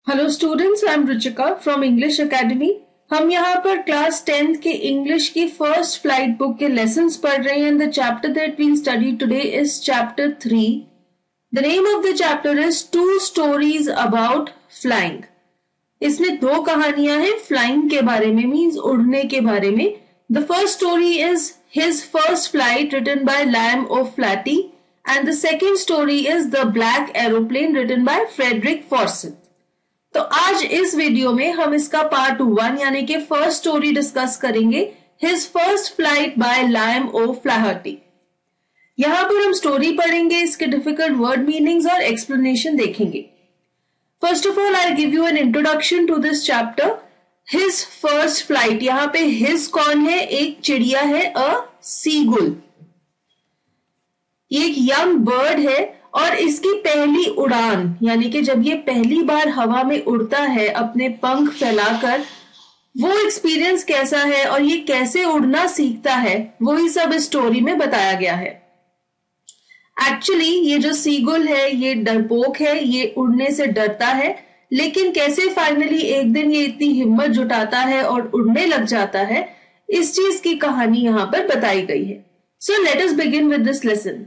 Hello students, I am Ruchika from English academy. हम यहाँ पर क्लास 10th के इंग्लिश की फर्स्ट फ्लाइट बुक के लेसन्स पढ़ रहे हैं। The chapter that we study today is chapter 3। The name of the chapter is two stories about flying. इसमें दो कहानियां हैं फ्लाइंग के बारे में, मीन्स उड़ने के बारे में। The first story is his first flight written by Liam O Flaherty and the second story is the black aeroplane written by Frederick Forsyth. तो आज इस वीडियो में हम इसका पार्ट 1 यानी कि फर्स्ट स्टोरी डिस्कस करेंगे, his first flight by Liam O Flaherty. यहां पर हम स्टोरी पढ़ेंगे, इसके डिफिकल्ट वर्ड मीनिंग्स और एक्सप्लेनेशन देखेंगे। First of all I give you an introduction to this chapter. His first flight, यहाँ पे हिज कौन है? एक चिड़िया है, अ सीगुल। ये एक यंग बर्ड है और इसकी पहली उड़ान, यानी कि जब ये पहली बार हवा में उड़ता है अपने पंख फैलाकर, वो एक्सपीरियंस कैसा है और ये कैसे उड़ना सीखता है, वही सब इस स्टोरी में बताया गया है। एक्चुअली ये जो सीगुल है ये डरपोक है, ये उड़ने से डरता है, लेकिन कैसे फाइनली एक दिन ये इतनी हिम्मत जुटाता है और उड़ने लग जाता है, इस चीज की कहानी यहां पर बताई गई है। So let us begin with this lesson.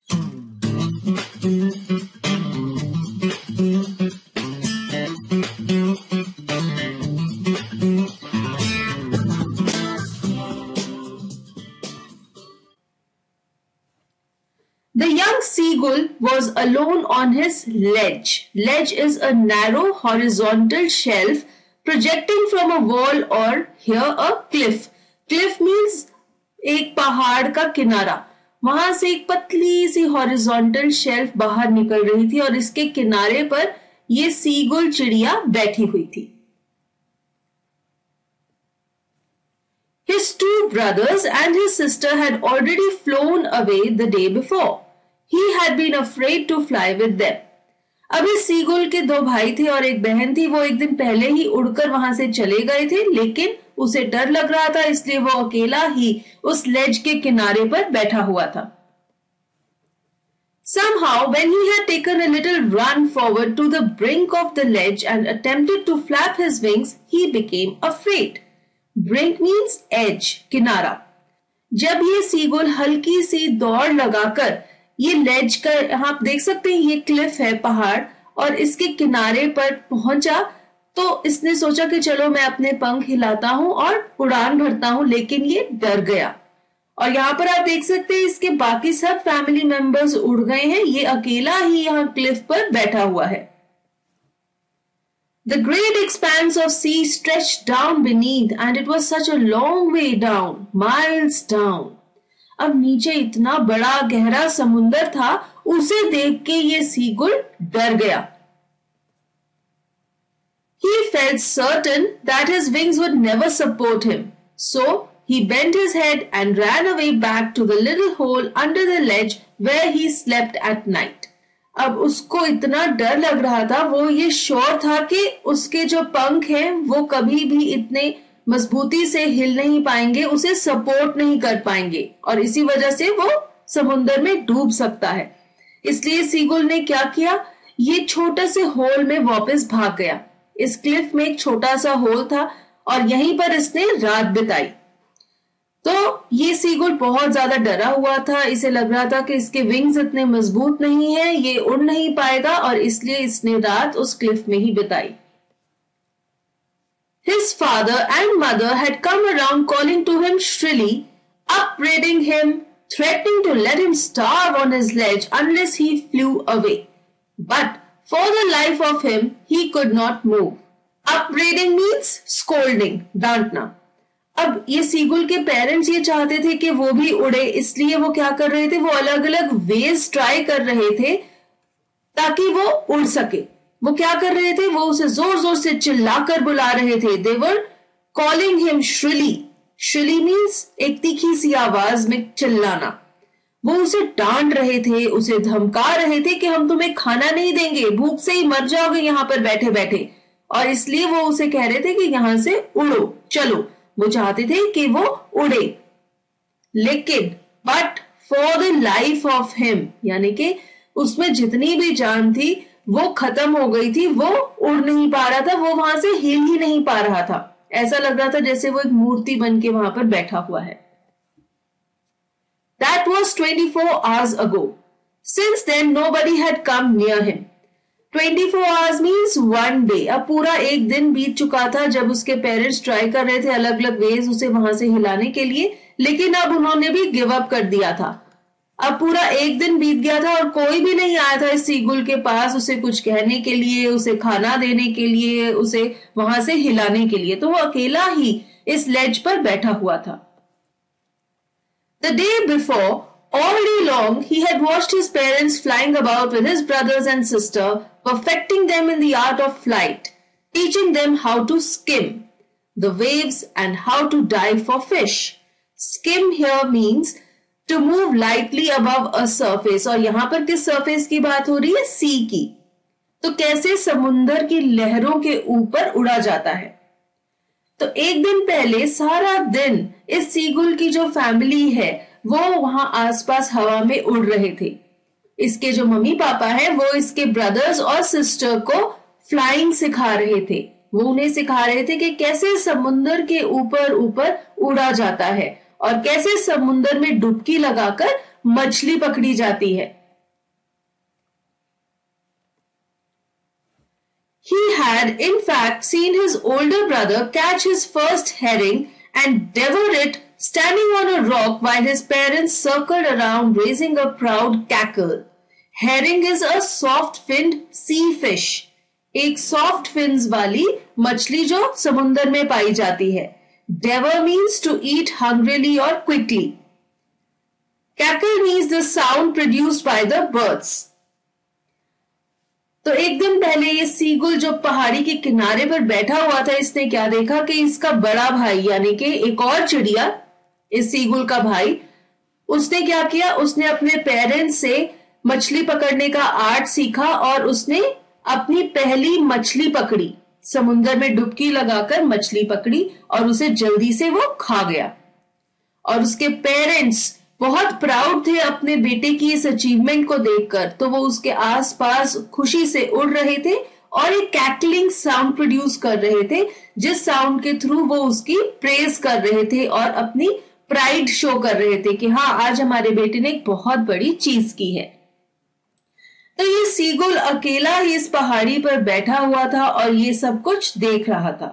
The young seagull was alone on his ledge. Ledge is a narrow horizontal shelf projecting from a wall or here a cliff. Cliff means एक पहाड़ का किनारा। वहां से एक पतली सी horizontal shelf बाहर निकल रही थी और इसके किनारे पर ये सीगुल चिड़िया बैठी हुई थी। His two brothers and his sister had already flown away the day before. He had been afraid to fly with them. अब इस सीगुल के दो भाई थे और एक बहन थी। वो एक दिन पहले ही उड़कर वहां से चले गए थे, लेकिन उसे डर लग रहा था, इसलिए वो अकेला ही उस लेज के किनारे पर बैठा हुआ था। Somehow, when he had taken a little run forward to the brink of the ledge and attempted to flap his wings, he became afraid. Brink means edge, किनारा। जब ये सीगुल हल्की सी दौड़ लगाकर ये लेज का, आप देख सकते हैं ये क्लिफ है, पहाड़, और इसके किनारे पर पहुंचा, तो इसने सोचा कि चलो मैं अपने पंख हिलाता हूं और उड़ान भरता हूं, लेकिन ये डर गया। और यहाँ पर आप देख सकते हैं इसके बाकी सब फैमिली मेंबर्स उड़ गए हैं, ये अकेला ही यहाँ क्लिफ पर बैठा हुआ है। The great expanse of sea stretched down beneath and it was such a long way down, miles down. अब नीचे इतना बड़ा गहरा समुंदर था, उसे देख के ये सीगुल डर गया। He felt certain that his wings would never support him, so he bent his head and ran away back to the little hole under the ledge where he slept at night. अब उसको इतना डर लग रहा था, वो ये sure था कि उसके जो पंख हैं वो कभी भी इतने मजबूती से हिल नहीं पाएंगे, उसे सपोर्ट नहीं कर पाएंगे और इसी वजह से वो समुद्र में डूब सकता है। इसलिए सीगुल ने क्या किया, ये छोटे से होल में वापस भाग गया। इस क्लिफ में एक छोटा सा होल था और यहीं पर इसने रात बिताई। तो ये सीगुल बहुत ज्यादा डरा हुआ था, इसे लग रहा था कि इसके विंग्स इतने मजबूत नहीं है, ये उड़ नहीं पाएगा, और इसलिए इसने रात उस क्लिफ में ही बिताई। His father and mother had come around calling to him shrilly, upbraiding him, threatening to let him starve on his ledge unless he flew away. But for the life of him, he could not move. Upbraiding means scolding, डांटना। अब ये seagull के parents ये चाहते थे कि वो भी उड़े, इसलिए वो क्या कर रहे थे, वो अलग अलग वेज ट्राई कर रहे थे ताकि वो उड़ सके। वो क्या कर रहे थे, वो उसे जोर जोर से चिल्लाकर बुला रहे थे। They were calling him shrilly. Shrilly means एक तीखी सी आवाज में चिल्लाना। वो उसे डांट रहे थे, उसे धमका रहे थे कि हम तुम्हें खाना नहीं देंगे, भूख से ही मर जाओगे यहाँ पर बैठे बैठे, और इसलिए वो उसे कह रहे थे कि यहां से उड़ो, चलो। वो चाहते थे कि वो उड़े, लेकिन but for the life of him, यानी कि उसमें जितनी भी जान थी वो खत्म हो गई थी, वो उड़ नहीं पा रहा था, वो वहां से हिल ही नहीं पा रहा था। ऐसा लग रहा था जैसे वो एक मूर्ति बन के वहां पर बैठा हुआ है। That was 24 hours ago. Since then, nobody had come near him. 24 hours means one day. अब पूरा एक दिन बीत चुका था जब उसके पेरेंट्स ट्राई कर रहे थे अलग अलग वेज उसे वहां से हिलाने के लिए, लेकिन अब उन्होंने भी गिव अप कर दिया था। अब पूरा एक दिन बीत गया था और कोई भी नहीं आया था इस सीगुल के पास उसे कुछ कहने के लिए, उसे खाना देने के लिए, उसे वहां से हिलाने के लिए। तो वो अकेला ही इस लेज पर बैठा हुआ था। The day before, all day long, he had watched his parents flying about with his brothers and sister, perfecting them in the art of flight, teaching them how to skim the waves and how to dive for fish. Skim here means to move lightly above a surface, और यहां पर किस surface की बात हो रही है? sea की। तो कैसे समुंदर की लहरों के ऊपर उड़ा जाता है। तो एक दिन पहले सारा दिन इस सीगुल की जो फैमिली है वो वहां आसपास हवा में उड़ रहे थे। इसके जो मम्मी पापा है वो इसके ब्रदर्स और सिस्टर को फ्लाइंग सिखा रहे थे। वो उन्हें सिखा रहे थे कि कैसे समुंदर के ऊपर ऊपर उड़ा जाता है और कैसे समुंदर में डुबकी लगाकर मछली पकड़ी जाती है। He had, in fact, seen his older brother catch his first herring and devour it standing on a rock while his parents circled around raising a proud cackle. Herring is a soft-finned sea fish. एक soft fins वाली मछली जो समुंदर में पाई जाती है। Devour means to eat hungrily or quickly. Cackle means the sound produced by the birds. तो एक दिन पहले ये सीगुल जो पहाड़ी के किनारे पर बैठा हुआ था, इसने क्या देखा कि इसका बड़ा भाई यानी कि एक और चिड़िया, इस सीगुल का भाई, उसने क्या किया, उसने अपने पेरेंट्स से मछली पकड़ने का आर्ट सीखा और उसने अपनी पहली मछली पकड़ी, समुद्र में डुबकी लगाकर मछली पकड़ी और उसे जल्दी से वो खा गया। और उसके पेरेंट्स बहुत प्राउड थे अपने बेटे की इस अचीवमेंट को देखकर, तो वो उसके आसपास खुशी से उड़ रहे थे और एक कैकलिंग साउंड प्रोड्यूस कर रहे थे, जिस साउंड के थ्रू वो उसकी प्रेज कर रहे थे और अपनी प्राइड शो कर रहे थे कि हाँ, आज हमारे बेटे ने एक बहुत बड़ी चीज की है। तो ये सीगुल अकेला ही इस पहाड़ी पर बैठा हुआ था और ये सब कुछ देख रहा था।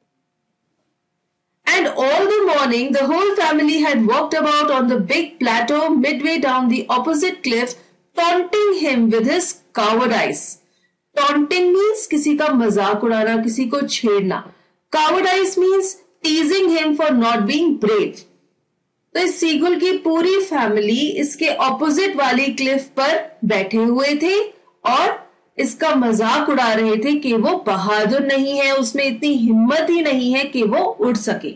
And all the morning, the whole family had walked about on the big plateau midway down the opposite cliff, taunting him with his cowardice. Taunting means किसी का मजाक उड़ाना, किसी को छेड़ना। Cowardice means teasing him for not being brave. तो इस seagull की पूरी फैमिली इसके ऑपोजिट वाली क्लिफ पर बैठे हुए थे और इसका मजाक उड़ा रहे थे कि वो बहादुर नहीं है, उसमें इतनी हिम्मत ही नहीं है कि वो उड़ सके।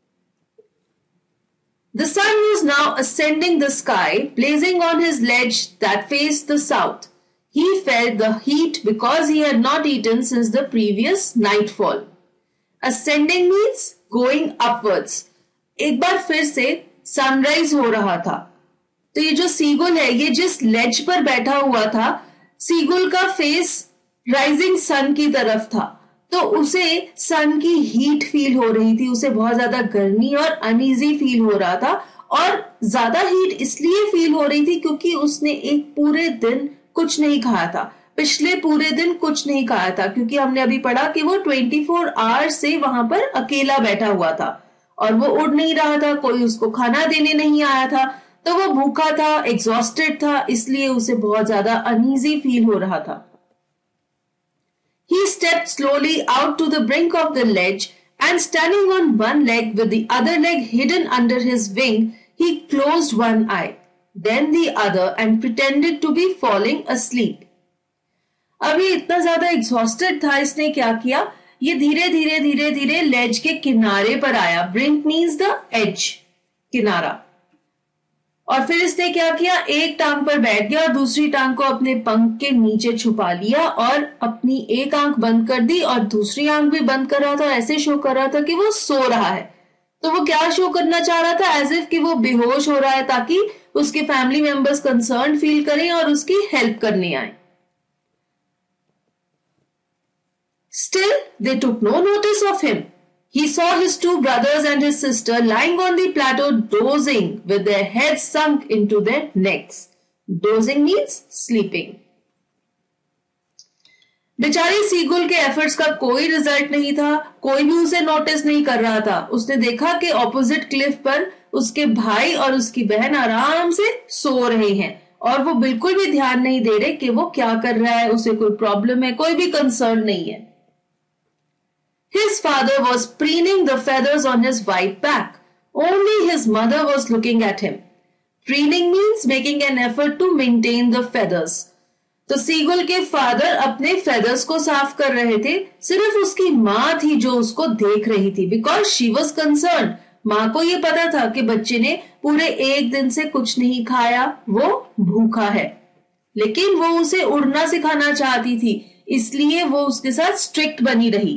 The sun was now ascending the sky, blazing on his ledge that faced the south. He felt the heat because he had not eaten since the previous nightfall. Ascending means going upwards. एक बार फिर से sunrise हो रहा था। तो ये जो seagull है, ये जिस लेज पर बैठा हुआ था, सीगुल का फेस राइजिंग सन की तरफ था, तो उसे सन की हीट फील हो रही थी, उसे बहुत ज्यादा गर्मी और अनईजी फील हो रहा था। और ज्यादा हीट इसलिए फील हो रही थी क्योंकि उसने एक पूरे दिन कुछ नहीं खाया था, पिछले पूरे दिन कुछ नहीं खाया था, क्योंकि हमने अभी पढ़ा कि वो 24 आवर्स से वहां पर अकेला बैठा हुआ था और वो उड़ नहीं रहा था, कोई उसको खाना देने नहीं आया था, तो वो भूखा था, एग्जॉस्टेड था, इसलिए उसे बहुत ज्यादा अनईजी फील हो रहा था। He stepped slowly out to the brink of the ledge and standing on one leg with the other leg hidden under his wing, he closed one eye, then the other and pretended to be falling asleep. अभी इतना ज्यादा exhausted था, इसने क्या किया, ये धीरे धीरे धीरे धीरे लेज के किनारे पर आया। ब्रिंक मीन्स द एज, किनारा। और फिर इसने क्या किया, एक टांग पर बैठ गया और दूसरी टांग को अपने पंख के नीचे छुपा लिया और अपनी एक आंख बंद कर दी और दूसरी आंख भी बंद कर रहा था, ऐसे शो कर रहा था कि वो सो रहा है। तो वो क्या शो करना चाह रहा था, एज इफ कि वो बेहोश हो रहा है, ताकि उसके फैमिली मेंबर्स कंसर्न फील करें और उसकी हेल्प करने आए। Still, they took no notice of him. He saw his two brothers and his sister lying on the plateau dozing with their heads sunk into their necks. Dozing means sleeping. बेचारी seagull के efforts का कोई result नहीं था, कोई भी उसे notice नहीं कर रहा था। उसने देखा कि ऑपोजिट क्लिफ पर उसके भाई और उसकी बहन आराम से सो रहे हैं और वो बिल्कुल भी ध्यान नहीं दे रहे कि वो क्या कर रहा है, उसे कोई प्रॉब्लम है, कोई भी कंसर्न नहीं है। His father was preening the feathers on his white back. Only his mother was looking at him. Preening means making an effort to maintain the feathers. तो सीगुल के फादर अपने फेदर्स को साफ कर रहे थे, सिर्फ उसकी माँ थी जो उसको देख रही थी, बिकॉज शी वॉज कंसर्न। माँ को ये पता था कि बच्चे ने पूरे एक दिन से कुछ नहीं खाया, वो भूखा है, लेकिन वो उसे उड़ना सिखाना चाहती थी, इसलिए वो उसके साथ स्ट्रिक्ट बनी रही।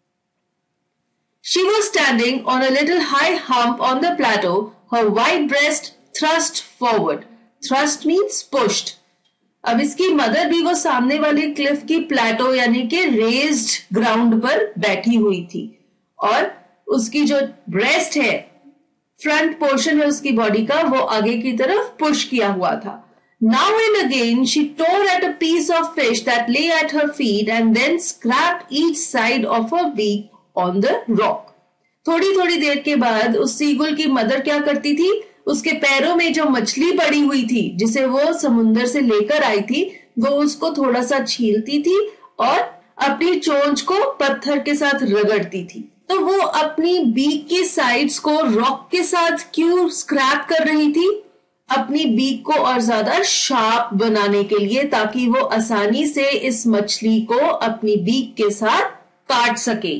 She was standing on a little high hump on the plateau, her white breast thrust forward. Thrust means pushed. अब इसकी मदर भी वो सामने वाले क्लिफ की प्लेटो यानी कि रेज्ड ग्राउंड पर बैठी हुई थी और उसकी जो ब्रेस्ट है, फ्रंट पोर्शन है उसकी बॉडी का, वो आगे की तरफ पुश किया हुआ था। Now and again she tore at a piece of fish that lay at her feet and then scraped each side of her beak on the rock. थोड़ी थोड़ी देर के बाद उस सीगुल की मदर क्या करती थी, उसके पैरों में जो मछली पड़ी हुई थी जिसे वो समुंदर से लेकर आई थी, वो उसको थोड़ा सा छीलती थी और अपनी चोंच को पत्थर के साथ रगड़ती थी। तो वो अपनी बीक की साइड्स को रॉक के साथ क्यों स्क्रैप कर रही थी? अपनी बीक को और ज्यादा शार्प बनाने के लिए, ताकि वो आसानी से इस मछली को अपनी बीक के साथ काट सके।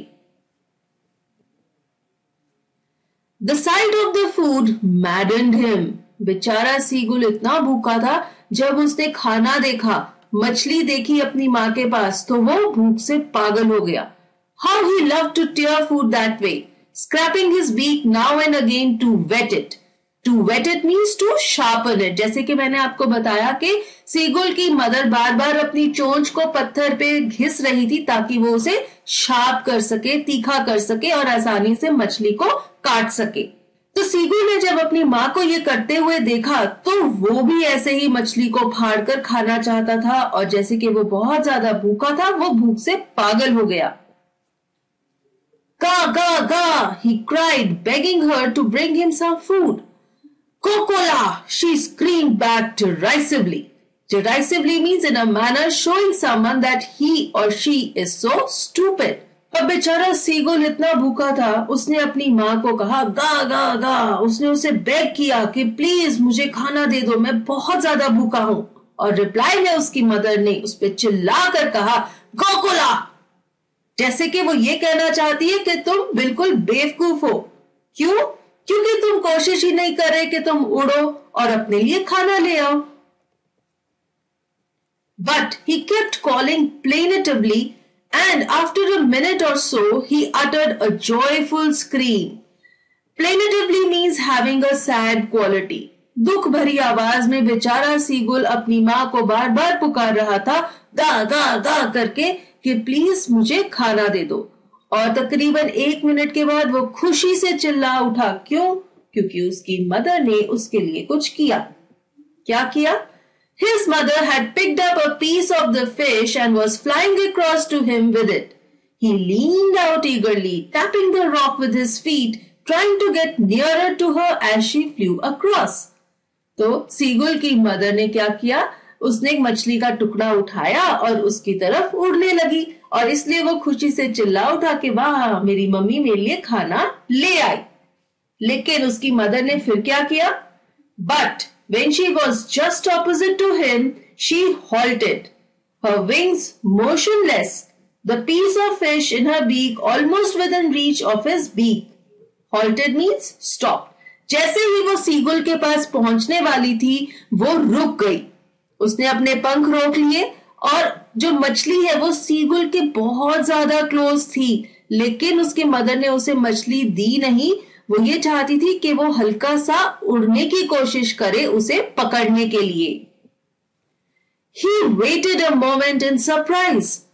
The sight of the food maddened him. बेचारा सीगुल इतना भूखा था, जब उसने खाना देखा, मछली देखी अपनी माँ के पास, तो वो भूख से पागल हो गया। How he loved to tear food that way, scraping his beak now and again to wet it. To wet it means to sharpen it. जैसे कि मैंने आपको बताया कि सीगुल की मदर बार बार अपनी चोंच को पत्थर पे घिस रही थी ताकि वो उसे शार्प कर सके, तीखा कर सके और आसानी से मछली को काट सके। तो सीगुल ने जब अपनी माँ को ये करते हुए देखा तो वो भी ऐसे ही मछली को फाड़कर खाना चाहता था और जैसे कि वो बहुत ज्यादा भूखा था, वो भूख से पागल हो गया। Ga, ga, ga, he cried, begging her to bring him some food. Kokola, she screamed back derisively. Derisively means in a manner showing someone that he or she is so stupid. अब बेचारा seagull इतना भूखा था, उसने अपनी माँ को कहा गा गा गा, उसने उसे बेग किया कि प्लीज मुझे खाना दे दो, मैं बहुत ज्यादा भूखा हूँ। और रिप्लाई में उसकी मदर ने उस पर चिल्ला कर कहा कोकोला, जैसे कि वो ये कहना चाहती है कि तुम बिल्कुल बेवकूफ हो। क्यों? क्योंकि तुम कोशिश ही नहीं कर रहे कि तुम उड़ो और अपने लिए खाना ले आओ। But he kept calling plaintively, and after a minute or so he uttered a joyful scream. Plaintively means having a sad quality. दुख भरी आवाज में बेचारा सीगुल अपनी माँ को बार बार पुकार रहा था गा गा गा करके कि प्लीज मुझे खाना दे दो। और तकरीबन 1 मिनट के बाद वो खुशी से चिल्ला उठा। क्यों? क्योंकि उसकी मदर ने उसके लिए कुछ किया। क्या किया? His mother had picked up a piece of the fish and was flying across to him with it. He leaned out eagerly, tapping the rock with his feet, trying to get nearer to her as she flew across. तो seagull की mother ने क्या किया? उसने एक मछली का टुकड़ा उठाया और उसकी तरफ उड़ने लगी और इसलिए वो खुशी से चिल्ला उठा कि वाह, मेरी मम्मी मेरे लिए खाना ले आई। लेकिन उसकी मदर ने फिर क्या किया? But when she was just opposite to him, she halted, her wings motionless, the piece of fish in her beak almost within reach of his beak. Halted means stop. जैसे ही वो सीगुल के पास पहुंचने वाली थी, वो रुक गई। उसने अपने पंख रोक लिए और जो मछली है वो सीगुल के बहुत ज्यादा क्लोज थी, लेकिन उसकी मदर ने उसे मछली दी नहीं। वो ये चाहती थी कि वो हल्का सा उड़ने की कोशिश करे उसे पकड़ने के लिए। He waited a moment in surprise.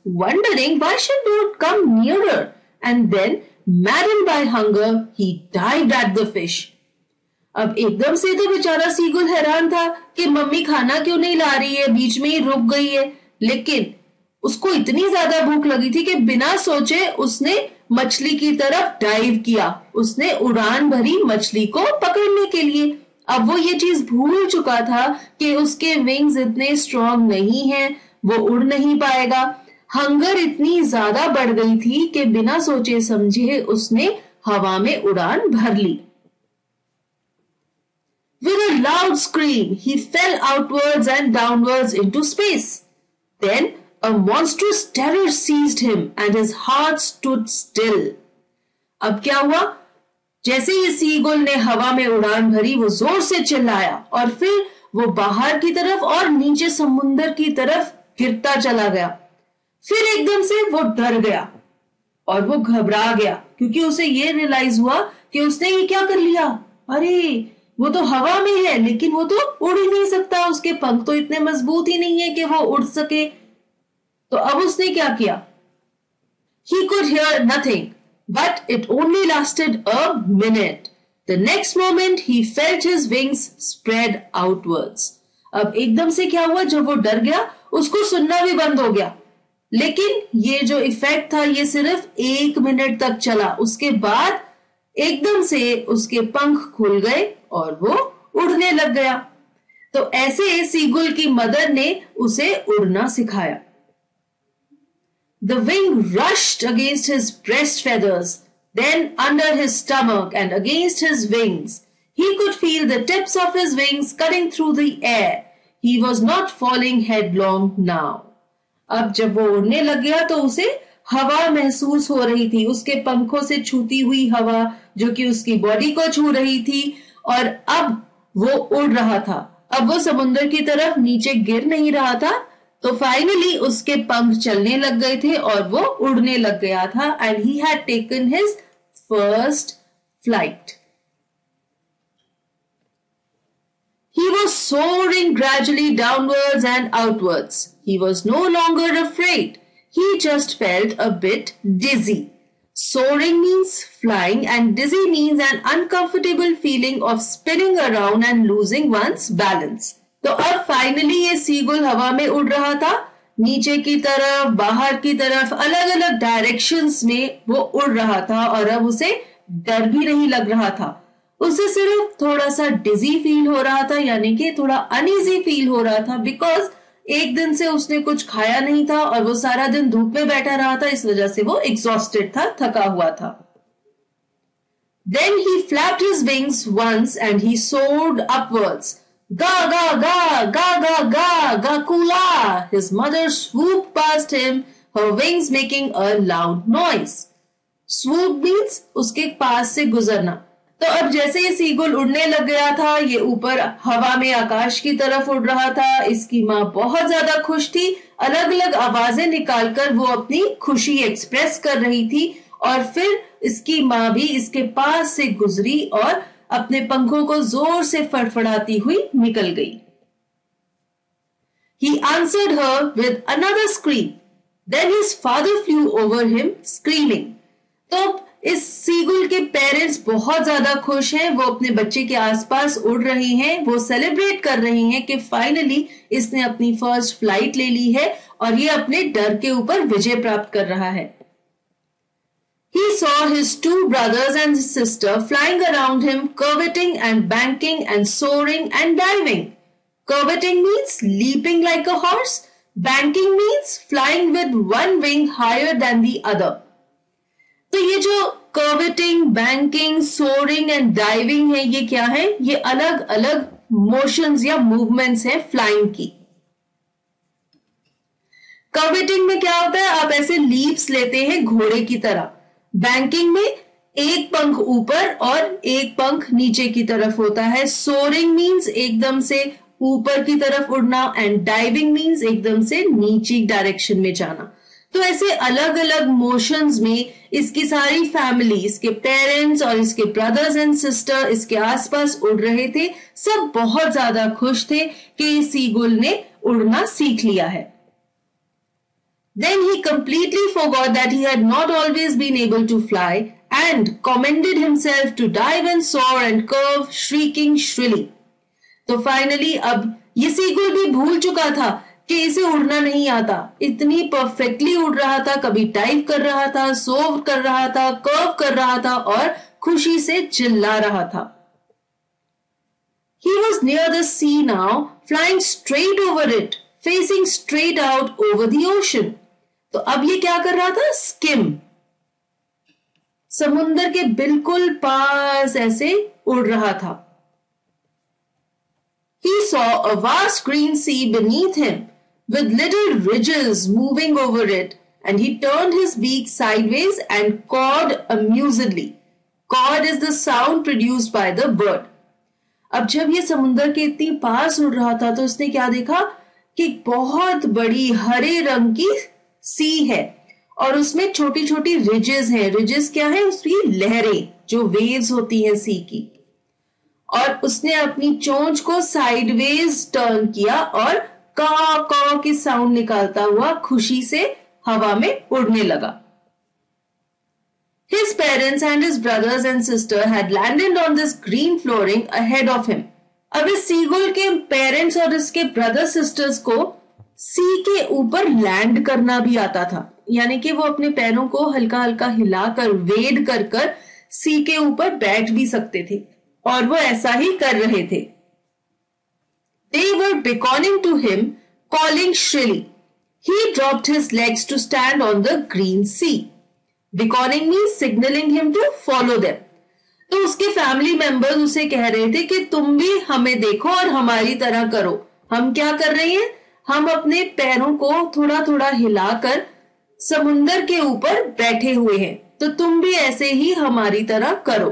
wondering why she would come nearer, and then, maddened by hunger, he dived at the fish. अब एकदम से तो बेचारा सीगुल हैरान था कि मम्मी खाना क्यों नहीं ला रही है, बीच में ही रुक गई है। लेकिन उसको इतनी ज्यादा भूख लगी थी कि बिना सोचे उसने मछली की तरफ डाइव किया। उसने उड़ान भरी मछली को पकड़ने के लिए। अब वो ये चीज भूल चुका था कि उसके विंग्स इतने स्ट्रॉन्ग नहीं हैं, वो उड़ नहीं पाएगा। हंगर इतनी ज्यादा बढ़ गई थी कि बिना सोचे समझे उसने हवा में उड़ान भर ली। With a loud scream, he fell outwards and downwards into space. Then a monstrous terror seized him and his heart stood still. अब क्या हुआ? जैसे ही सीगुल ने हवा में उड़ान भरी, वो जोर से चिल्लाया और फिर वो बाहर की तरफ और नीचे समुंदर की तरफ गिरता चला गया। फिर एकदम से वो डर गया और वो घबरा गया क्योंकि उसे ये रियलाइज हुआ कि उसने ये क्या कर लिया। अरे वो तो हवा में है लेकिन वो तो उड़ ही नहीं सकता, उसके पंख तो इतने मजबूत ही नहीं है कि वो उड़ सके। तो अब उसने क्या किया? He could hear nothing, but it only lasted a minute. The next moment he felt his wings spread outwards. अब एकदम से क्या हुआ? जब वो डर गया उसको सुनना भी बंद हो गया। लेकिन ये जो इफेक्ट था ये सिर्फ 1 मिनट तक चला। उसके बाद एकदम से उसके पंख खुल गए और वो उड़ने लग गया। तो ऐसे सीगुल की मदर ने उसे उड़ना सिखाया। The wing rushed against his breast feathers, then under his stomach and against his wings. He could feel the tips of his wings cutting through the air. He was not falling headlong now. अब जब वो उड़ने लग गया तो उसे हवा महसूस हो रही थी, उसके पंखों से छूती हुई हवा जो कि उसकी बॉडी को छू रही थी, और अब वो उड़ रहा था। अब वो समुद्र की तरफ नीचे गिर नहीं रहा था। तो फाइनली उसके पंख चलने लग गए थे और वो उड़ने लग गया था। And he had taken his first flight. He was soaring gradually downwards and outwards. He was no longer afraid. He just felt a bit dizzy. Soaring means flying and dizzy means an uncomfortable feeling of spinning around and losing one's balance. तो अब finally ये seagull हवा में उड़ रहा था, नीचे की तरफ, बाहर की तरफ, अलग अलग डायरेक्शंस में वो उड़ रहा था और अब उसे डर भी नहीं लग रहा था। उसे सिर्फ थोड़ा सा डिजी फील हो रहा था, यानी कि थोड़ा अनईजी फील हो रहा था, बिकॉज एक दिन से उसने कुछ खाया नहीं था और वो सारा दिन धूप में बैठा रहा था, इस वजह से वो एग्जॉस्टेड था, थका हुआ था। Then he flapped his wings once and he soared upwards. Ga ga ga ga ga ga ga kula! His mother swooped past him, her wings making a loud noise. Swoop means उसके पास से गुजरना। तो अब जैसे ये seagull उड़ने लग गया था, ये ऊपर हवा में आकाश की तरफ उड़ रहा था। इसकी माँ बहुत ज्यादा खुश थी, अलग अलग आवाजें निकालकर वो अपनी खुशी एक्सप्रेस कर रही थी, और फिर इसकी माँ भी इसके पास से गुजरी और अपने पंखों को जोर से फड़फड़ाती हुई निकल गई। He answered her with another scream. Then his father flew over him screaming. तो इस सीगुल के पेरेंट्स बहुत ज्यादा खुश हैं, वो अपने बच्चे के आसपास उड़ रही हैं, वो सेलिब्रेट कर रही हैं कि फाइनली इसने अपनी फर्स्ट फ्लाइट ले ली है और ये अपने डर के ऊपर विजय प्राप्त कर रहा है। He saw his two brothers and his sister flying around him, curveting and banking and soaring and diving. Curveting means leaping like a horse. Banking means flying with one wing higher than the other. तो ये जो curvetting, banking, soaring and diving है, ये क्या है? ये अलग अलग मोशंस या मूवमेंट्स हैं फ्लाइंग की। कर्वेटिंग में क्या होता है? आप ऐसे लीप्स लेते हैं घोड़े की तरह। बैंकिंग में एक पंख ऊपर और एक पंख नीचे की तरफ होता है। सोरिंग मीन्स एकदम से ऊपर की तरफ उड़ना, एंड डाइविंग मीन्स एकदम से नीचे डायरेक्शन में जाना। तो ऐसे अलग अलग मोशंस में इसकी सारी फैमिली, इसके पेरेंट्स और इसके ब्रदर्स एंड सिस्टर इसके आसपास उड़ रहे थे। सब बहुत ज्यादा खुश थे कि सीगुल ने उड़ना सीख लिया है। Then he completely forgot that he had not always been able to fly and commended himself to dive and soar and curve, shrieking shrilly. तो फाइनली अब ये सीगुल भी भूल चुका था कि इसे उड़ना नहीं आता. इतनी परफेक्टली उड़ रहा था, कभी डाइव कर रहा था, सोव कर रहा था, कर्व कर रहा था और खुशी से चिल्ला रहा था. He was near the sea now, flying straight over it, facing straight out over the ocean. तो अब ये क्या कर रहा था? स्किम. समुंदर के बिल्कुल पास ऐसे उड़ रहा था. He saw a vast green sea beneath him, with little ridges moving over it, and he turned his beak sideways and cawed amusedly. Cawed is the sound produced by the bird. अब जब ये समुंदर के इतनी पास उड़ रहा था तो उसने क्या देखा कि बहुत बड़ी हरे रंग की सी है और उसमें छोटी छोटी रिजेस हैं. रिजेस क्या है? उसकी लहरें, जो वेव्स होती हैं सी की. और उसने अपनी चोंच को साइडवेज टर्न किया और कॉ की साउंड निकालता हुआ खुशी से हवा में उड़ने लगा. His parents and his brothers and sister had landed on this green flooring ahead of him. अब इस सीगुल के पेरेंट्स और इसके ब्रदर सिस्टर्स को सी के ऊपर लैंड करना भी आता था, यानी कि वो अपने पैरों को हल्का हल्का हिलाकर वेड कर कर सी के ऊपर बैठ भी सकते थे और वो ऐसा ही कर रहे थे. They were beckoning to him, calling shrilly. He dropped his legs to stand on the green sea. Beckoning means signaling him to follow them. तो उसके फैमिली मेंबर्स उसे कह रहे थे कि तुम भी हमें देखो और हमारी तरह करो. हम क्या कर रहे हैं? हम अपने पैरों को थोड़ा थोड़ा हिलाकर समुंदर के ऊपर बैठे हुए हैं, तो तुम भी ऐसे ही हमारी तरह करो.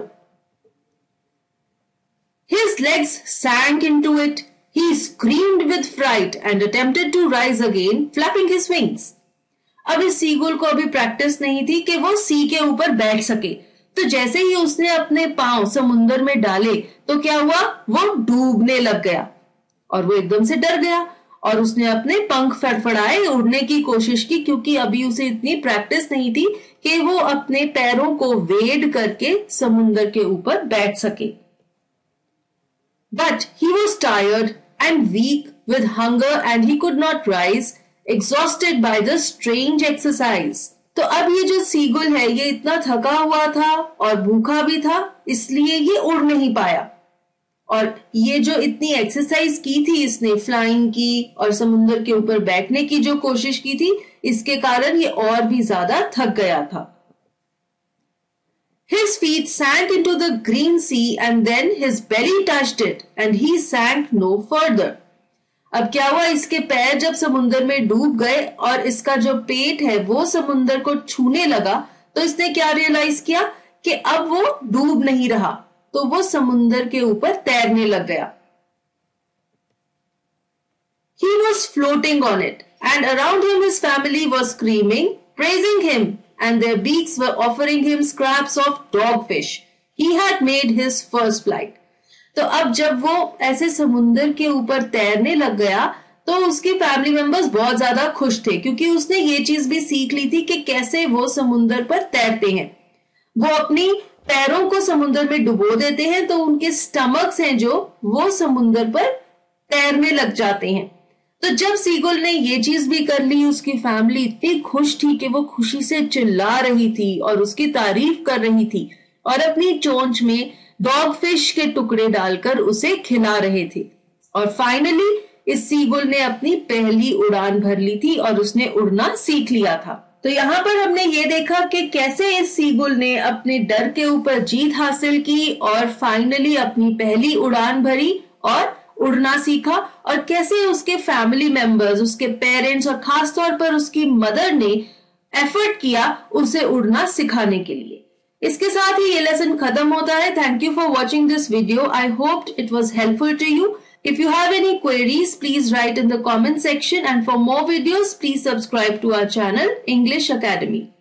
His legs sank into it. He screamed with fright and attempted to rise again, flapping his wings. अब इस सीगुल को अभी प्रैक्टिस नहीं थी कि वो सी के ऊपर बैठ सके, तो जैसे ही उसने अपने पांव समुंदर में डाले तो क्या हुआ? वो डूबने लग गया और वो एकदम से डर गया और उसने अपने पंख फड़फड़ाए, उड़ने की कोशिश की, क्योंकि अभी उसे इतनी प्रैक्टिस नहीं थी कि वो अपने पैरों को वेड करके समुंदर के ऊपर बैठ सके. But he was tired and weak with hunger and he could not rise, exhausted by the strange exercise. तो अब ये जो सीगुल है ये इतना थका हुआ था और भूखा भी था, इसलिए ये उड़ नहीं पाया. और ये जो इतनी एक्सरसाइज की थी इसने, फ्लाइंग की और समुंदर के ऊपर बैठने की जो कोशिश की थी, इसके कारण ये और भी ज्यादा थक गया था. His feet sank into the green sea and then his belly touched it and he sank no further. अब क्या हुआ? इसके पैर जब समुंदर में डूब गए और इसका जो पेट है वो समुंदर को छूने लगा, तो इसने क्या रियलाइज किया कि अब वो डूब नहीं रहा, तो वो समुंदर के ऊपर तैरने लग गया. He was floating on it and around him his family was screaming, praising him, and their beaks were offering him scraps of dogfish. He had made his first flight. तो अब जब वो ऐसे समुंदर के ऊपर तैरने लग गया तो उसके फैमिली मेंबर्स बहुत ज्यादा खुश थे, क्योंकि उसने ये चीज भी सीख ली थी कि कैसे वो समुंदर पर तैरते हैं. वो अपनी पैरों को समुंदर में डुबो देते हैं तो उनके स्टमक्स हैं जो वो समुंदर पर तैरने लग जाते हैं. तो जब सीगुल ने ये चीज भी कर ली, उसकी फैमिली इतनी खुश थी कि वो खुशी से चिल्ला रही थी और उसकी तारीफ कर रही थी और अपनी चोंच में डॉग फिश के टुकड़े डालकर उसे खिला रहे थे. और फाइनली इस सीगुल ने अपनी पहली उड़ान भर ली थी और उसने उड़ना सीख लिया था. तो यहाँ पर हमने ये देखा कि कैसे इस सीगुल ने अपने डर के ऊपर जीत हासिल की और फाइनली अपनी पहली उड़ान भरी और उड़ना सीखा, और कैसे उसके फैमिली मेंबर्स, उसके पेरेंट्स और खास तौर पर उसकी मदर ने एफर्ट किया उसे उड़ना सिखाने के लिए. इसके साथ ही ये लेसन खत्म होता है. Thank you for watching this video. I hope it was helpful to you. If you have any queries, please write in the comment section, and for more videos, please subscribe to our channel, English Academy.